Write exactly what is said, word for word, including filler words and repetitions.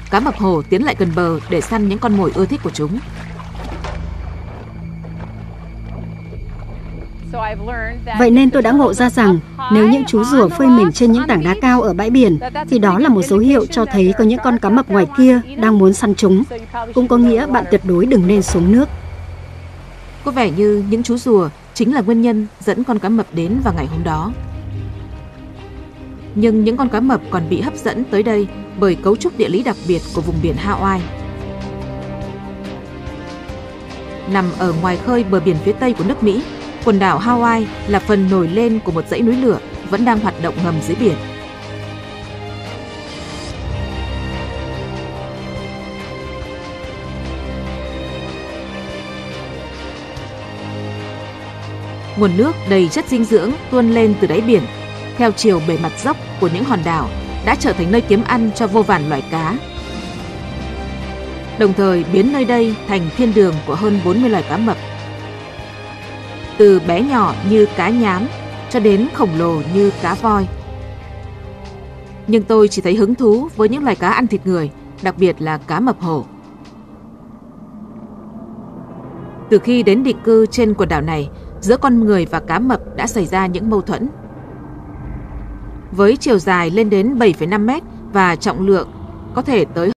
cá mập hổ tiến lại gần bờ để săn những con mồi ưa thích của chúng. Vậy nên tôi đã ngộ ra rằng nếu những chú rùa phơi mình trên những tảng đá cao ở bãi biển thì đó là một dấu hiệu cho thấy có những con cá mập ngoài kia đang muốn săn chúng. Cũng có nghĩa bạn tuyệt đối đừng nên xuống nước. Có vẻ như những chú rùa chính là nguyên nhân dẫn con cá mập đến vào ngày hôm đó. Nhưng những con cá mập còn bị hấp dẫn tới đây bởi cấu trúc địa lý đặc biệt của vùng biển Hawaii. Nằm ở ngoài khơi bờ biển phía tây của nước Mỹ, quần đảo Hawaii là phần nổi lên của một dãy núi lửa vẫn đang hoạt động ngầm dưới biển. Nguồn nước đầy chất dinh dưỡng tuôn lên từ đáy biển theo chiều bề mặt dốc của những hòn đảo đã trở thành nơi kiếm ăn cho vô vàn loài cá, đồng thời biến nơi đây thành thiên đường của hơn bốn mươi loài cá mập. Từ bé nhỏ như cá nhám cho đến khổng lồ như cá voi. Nhưng tôi chỉ thấy hứng thú với những loài cá ăn thịt người, đặc biệt là cá mập hổ. Từ khi đến định cư trên quần đảo này, giữa con người và cá mập đã xảy ra những mâu thuẫn. Với chiều dài lên đến bảy phẩy năm mét và trọng lượng có thể tới